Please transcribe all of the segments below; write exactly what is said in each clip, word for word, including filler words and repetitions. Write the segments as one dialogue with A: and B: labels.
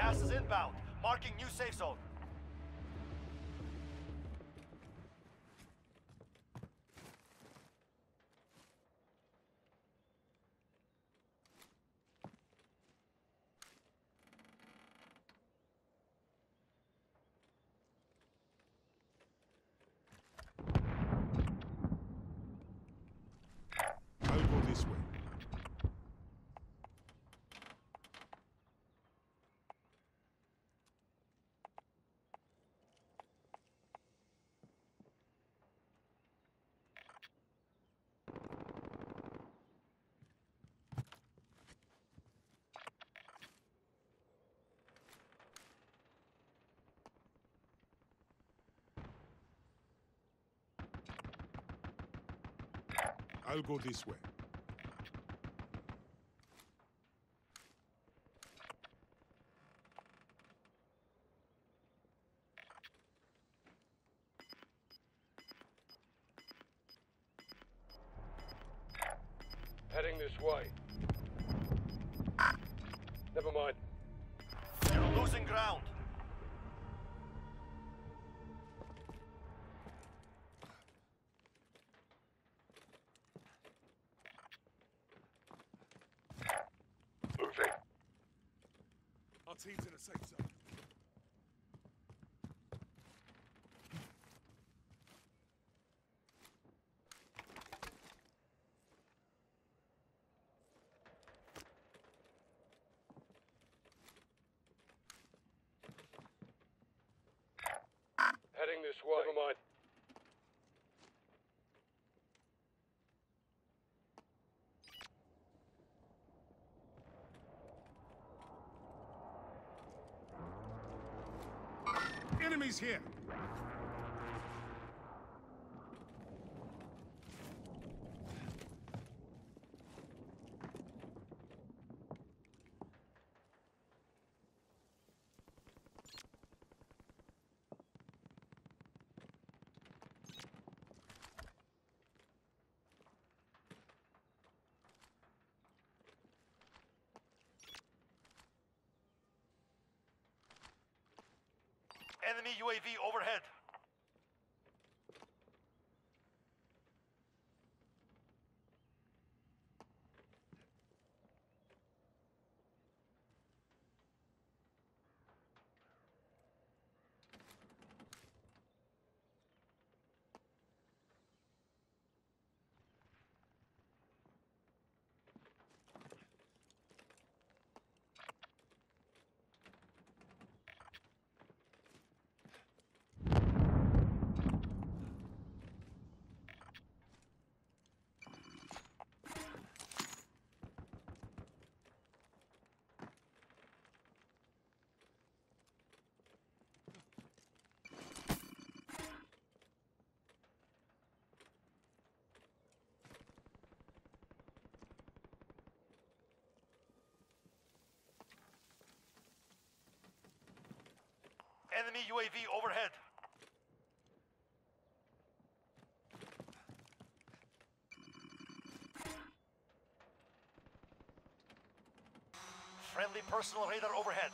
A: Gas is inbound. Marking new safe zone.
B: I'll go this way. I'll go this way.
C: Heading this way. Never mind.
A: You're losing ground.
C: Moving.
B: Our team's in a safe zone.
C: Heading this way. Never mind.
B: Enemies here!
A: Enemy U A V overhead. Enemy U A V overhead. Friendly personal radar overhead.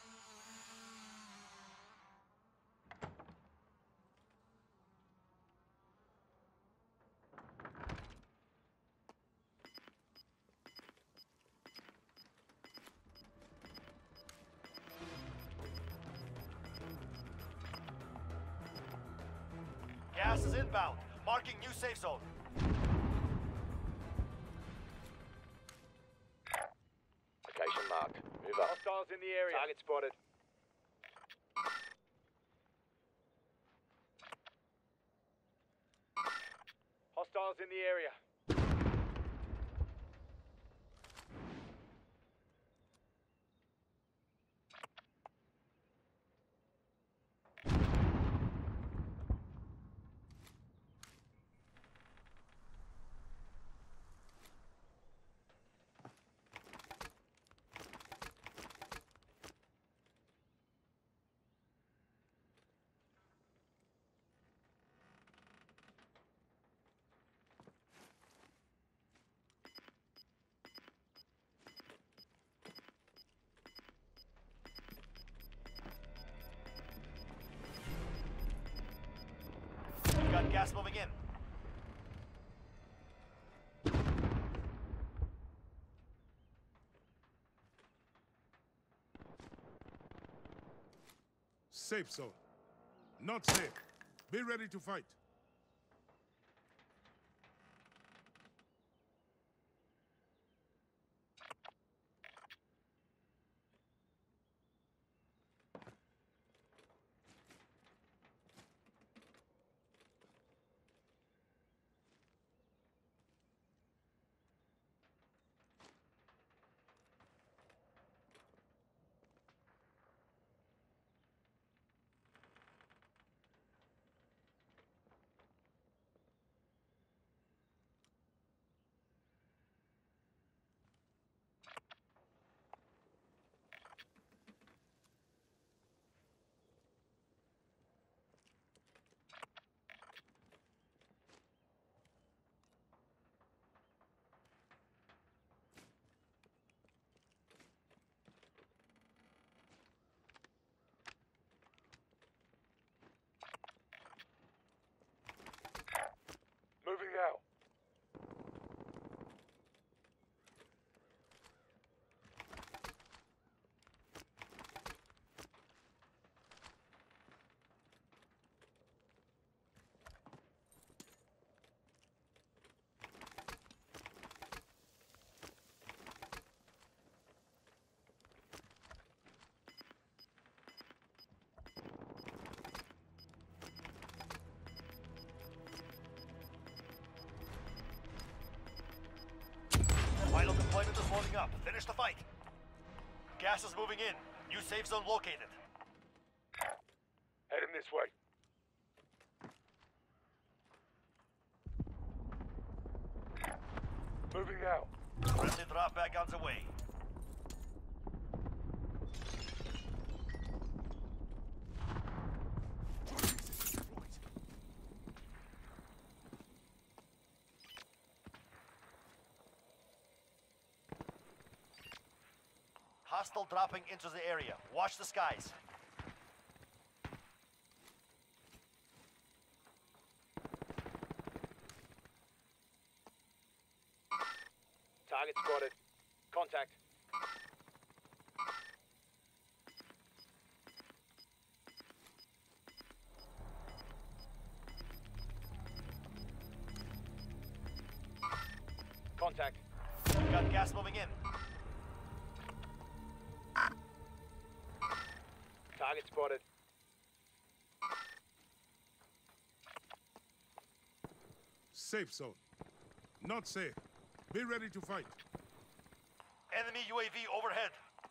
A: Gas is inbound. Marking new safe zone.
C: Location marked. Move up.
A: Hostiles in the area.
C: Target spotted.
A: Hostiles in the area. got gas moving in.
B: Safe zone. Not safe. Be ready to fight.
C: Moving now.
A: Final deployment is loading up. Finish the fight. Gas is moving in. New safe zone located.
C: Heading this way. Moving now.
A: Friendly drop back on the way. Hostile dropping into the area. Watch the skies.
C: Target spotted. Contact. Contact.
A: We got gas moving in.
C: Target spotted.
B: Safe zone. Not safe. Be ready to fight.
A: Enemy U A V overhead.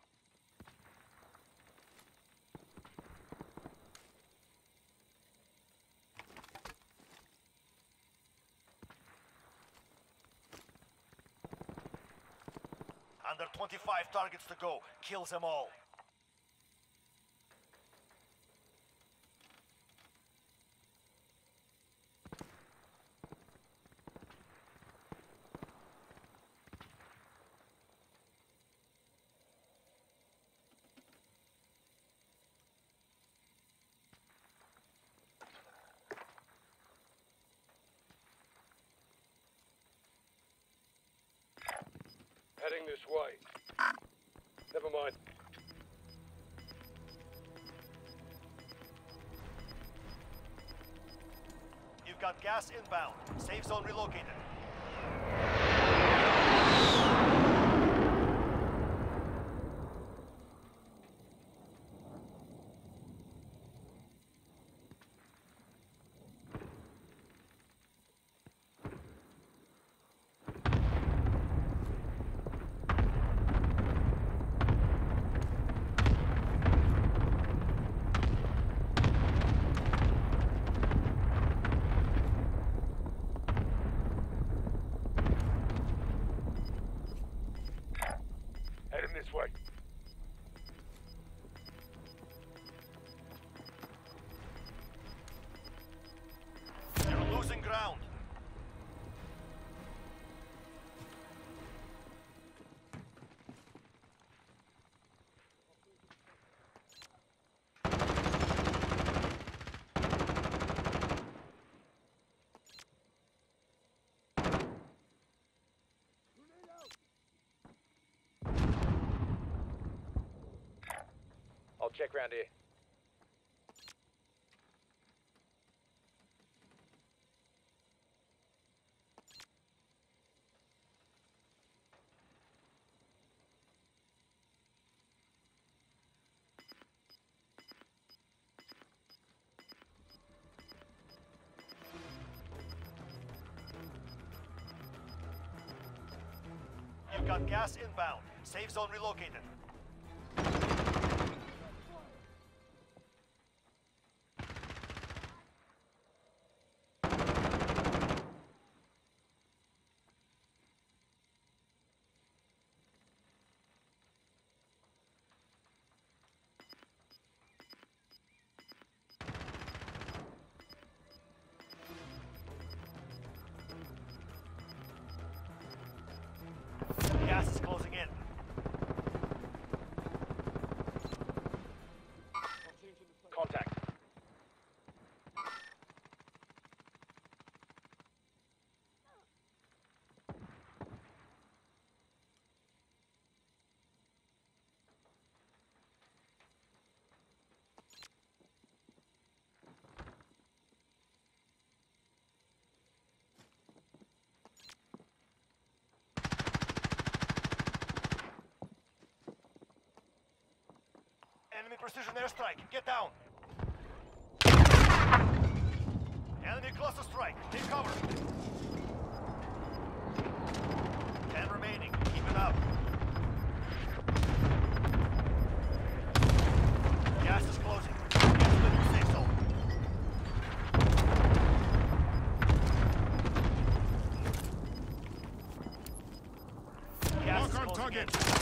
A: Under twenty-five targets to go. Kills them all.
C: Heading this way. Never mind.
A: You've got gas inbound. Safe zone relocated.
C: check round here.
A: You've got gas inbound. Safe zone relocated. Gas is closing in.
C: Contact.
A: Enemy precision airstrike. Get down. Enemy cluster strike. Take cover. Ten remaining. Keep it up. Gas is closing. Get to the new safe zone. Gas
B: Mark
A: is
B: on
A: closing
B: target.
A: in.